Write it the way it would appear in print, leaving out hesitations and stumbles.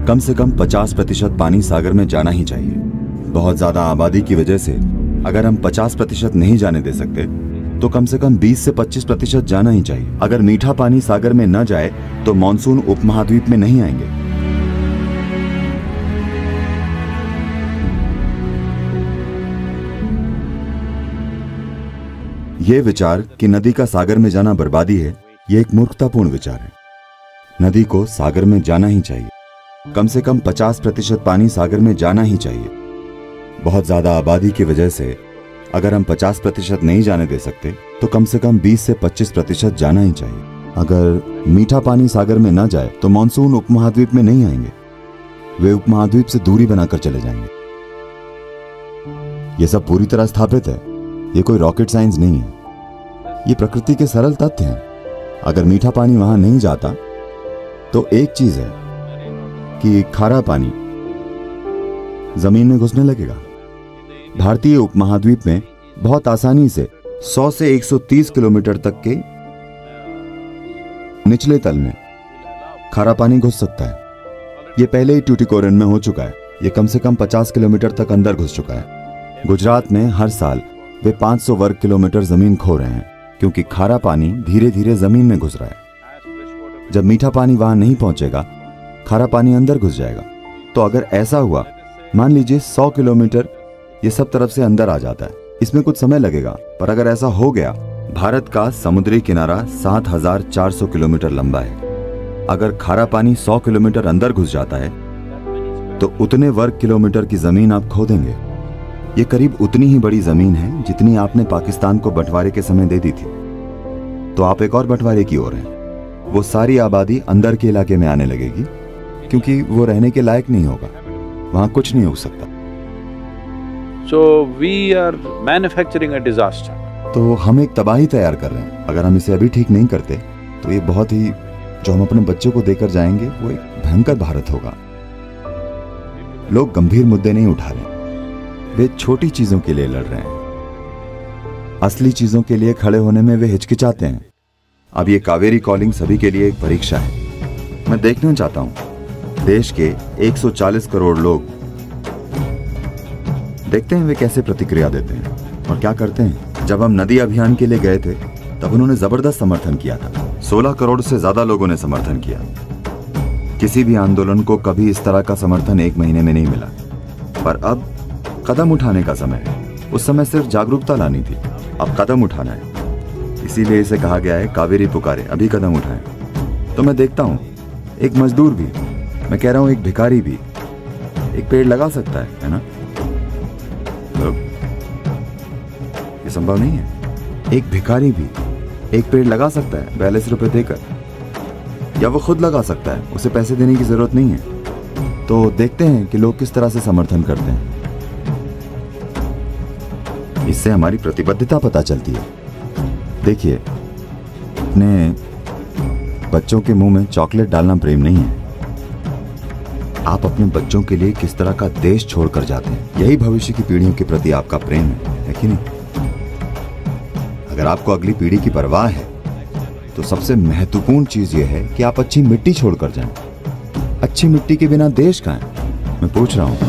कम से कम 50% पानी सागर में जाना ही चाहिए। बहुत ज्यादा आबादी की वजह से अगर हम 50% नहीं जाने दे सकते तो कम से कम 20 से 25% जाना ही चाहिए। अगर मीठा पानी सागर में न जाए तो मानसून उपमहाद्वीप में नहीं आएंगे। ये विचार कि नदी का सागर में जाना बर्बादी है, ये एक मूर्खतापूर्ण विचार है। नदी को सागर में जाना ही चाहिए। कम से कम 50% पानी सागर में जाना ही चाहिए। बहुत ज्यादा आबादी की वजह से अगर हम 50% नहीं जाने दे सकते तो कम से कम 20 से 25% जाना ही चाहिए। अगर मीठा पानी सागर में न जाए तो मानसून उपमहाद्वीप में नहीं आएंगे, वे उपमहाद्वीप से दूरी बनाकर चले जाएंगे। यह सब पूरी तरह स्थापित है, ये कोई रॉकेट साइंस नहीं है, ये प्रकृति के सरल तथ्य हैं। अगर मीठा पानी वहां नहीं जाता तो एक चीज है कि खारा पानी जमीन में घुसने लगेगा। भारतीय उपमहाद्वीप में बहुत आसानी से 100 से 130 किलोमीटर तक के निचले तल में खारा पानी घुस सकता है। यह पहले ही ट्यूटिकोरिन में हो चुका है। यह कम से कम 50 किलोमीटर तक अंदर घुस चुका है। गुजरात में हर साल वे 500 वर्ग किलोमीटर जमीन खो रहे हैं क्योंकि खारा पानी धीरे धीरे जमीन में घुस रहा है। जब मीठा पानी वहां नहीं पहुंचेगा, खारा पानी अंदर घुस जाएगा। तो अगर ऐसा हुआ, मान लीजिए 100 किलोमीटर ये सब तरफ से अंदर आ जाता है, इसमें कुछ समय लगेगा, पर अगर ऐसा हो गया, भारत का समुद्री किनारा 7400 किलोमीटर लंबा है। अगर खारा पानी 100 किलोमीटर अंदर घुस जाता है तो उतने वर्ग किलोमीटर की जमीन आप खो देंगे। ये करीब उतनी ही बड़ी जमीन है जितनी आपने पाकिस्तान को बंटवारे के समय दे दी थी। तो आप एक और बंटवारे की ओर हैं। वो सारी आबादी अंदर के इलाके में आने लगेगी क्योंकि वो रहने के लायक नहीं होगा, वहां कुछ नहीं हो सकता। So we are manufacturing a disaster. तो हम एक तबाही तैयार कर रहे हैं। अगर हम इसे अभी ठीक नहीं करते तो ये बहुत ही, जो हम अपने बच्चों को देकर जाएंगे वो एक भयंकर भारत होगा। लोग गंभीर मुद्दे नहीं उठा रहे, वे छोटी चीजों के लिए लड़ रहे हैं। असली चीजों के लिए खड़े होने में वे हिचकिचाते हैं। अब ये कावेरी कॉलिंग सभी के लिए एक परीक्षा है। मैं देखना चाहता हूं देश के 140 करोड़ लोग, देखते हैं वे कैसे प्रतिक्रिया देते हैं और क्या करते हैं। जब हम नदी अभियान के लिए गए थे तब उन्होंने जबरदस्त समर्थन किया था। 16 करोड़ से ज्यादा लोगों ने समर्थन किया। किसी भी आंदोलन को कभी इस तरह का समर्थन एक महीने में नहीं मिला। पर अब कदम उठाने का समय है। उस समय सिर्फ जागरूकता लानी थी, अब कदम उठाना है। इसीलिए इसे कहा गया है कावेरी पुकारे, अभी कदम उठाएं। तो मैं देखता हूं एक मजदूर भी, मैं कह रहा हूं एक भिखारी भी एक पेड़ लगा सकता है ना? ये संभव नहीं है। एक भिखारी भी एक पेड़ लगा सकता है 42 रुपए देकर, या वो खुद लगा सकता है, उसे पैसे देने की जरूरत नहीं है। तो देखते हैं कि लोग किस तरह से समर्थन करते हैं। इससे हमारी प्रतिबद्धता पता चलती है। देखिए, अपने बच्चों के मुंह में चॉकलेट डालना प्रेम नहीं है। आप अपने बच्चों के लिए किस तरह का देश छोड़कर जाते हैं, यही भविष्य की पीढ़ियों के प्रति आपका प्रेम है कि नहीं? अगर आपको अगली पीढ़ी की परवाह है तो सबसे महत्वपूर्ण चीज यह है कि आप अच्छी मिट्टी छोड़कर जाएं। अच्छी मिट्टी के बिना देश कहां है? मैं पूछ रहा हूं।